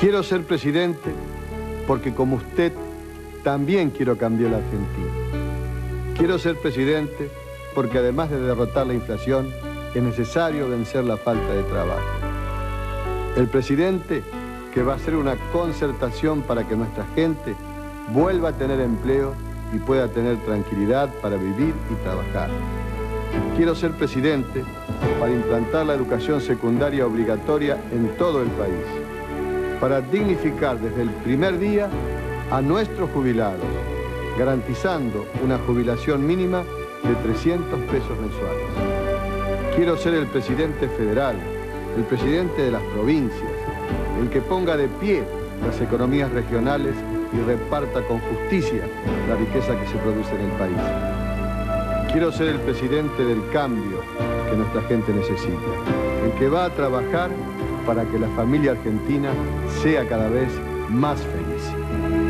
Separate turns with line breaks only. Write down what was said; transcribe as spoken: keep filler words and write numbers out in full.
Quiero ser presidente porque como usted también quiero cambiar la Argentina. Quiero ser presidente porque además de derrotar la inflación es necesario vencer la falta de trabajo. El presidente que va a hacer una concertación para que nuestra gente vuelva a tener empleo y pueda tener tranquilidad para vivir y trabajar. Quiero ser presidente para implantar la educación secundaria obligatoria en todo el país, para dignificar desde el primer día a nuestros jubilados, garantizando una jubilación mínima de trescientos pesos mensuales. Quiero ser el presidente federal, el presidente de las provincias, el que ponga de pie las economías regionales y reparta con justicia la riqueza que se produce en el país. Quiero ser el presidente del cambio que nuestra gente necesita, el que va a trabajar para que la familia argentina sea cada vez más feliz.